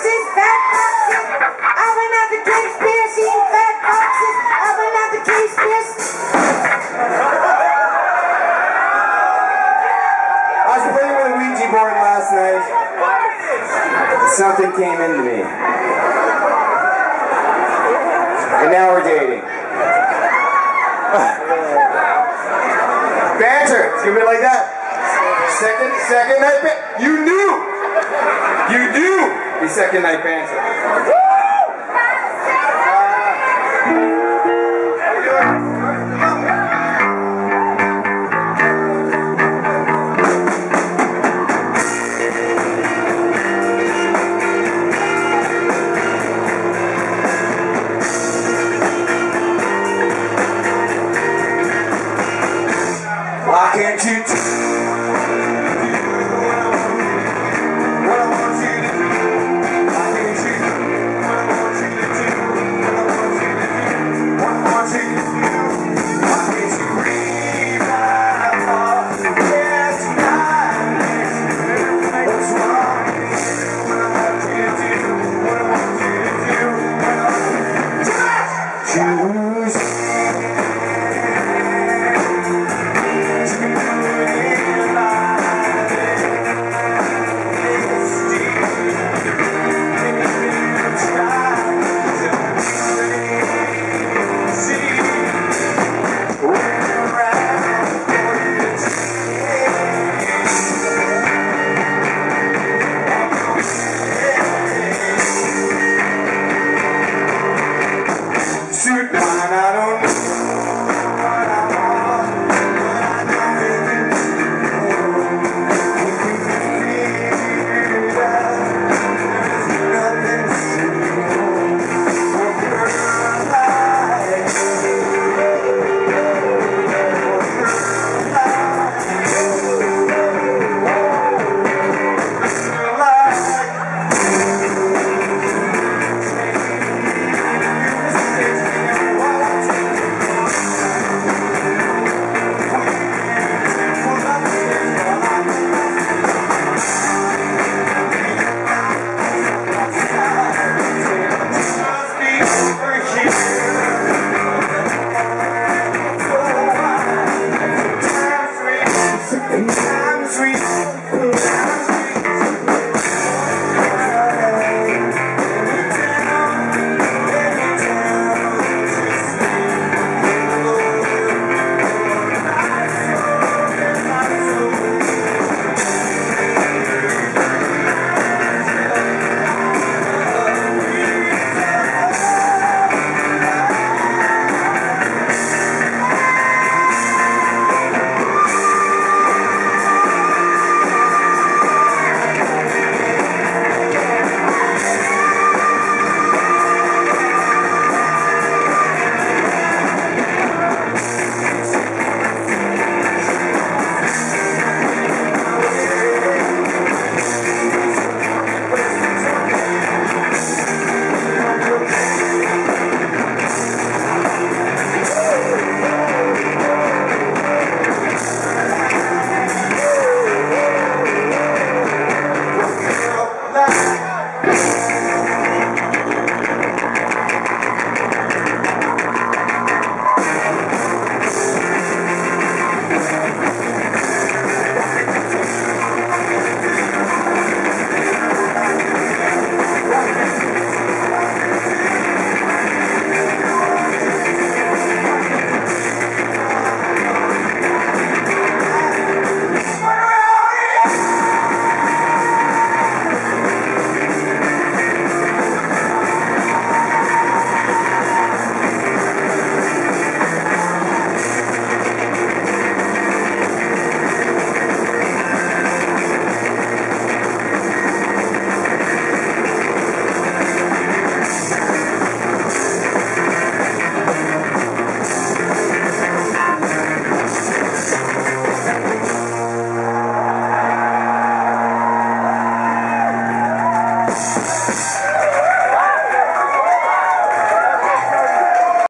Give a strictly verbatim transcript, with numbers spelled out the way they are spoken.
foxes, fat foxes. I went out to Cape Spears, eating fat foxes. I went out to Cape Spears. I was playing with a Ouija board last night. Something came into me. And now we're dating. Banter. It's gonna be like that. Second, second night banter. You knew. You knew. The second night banter.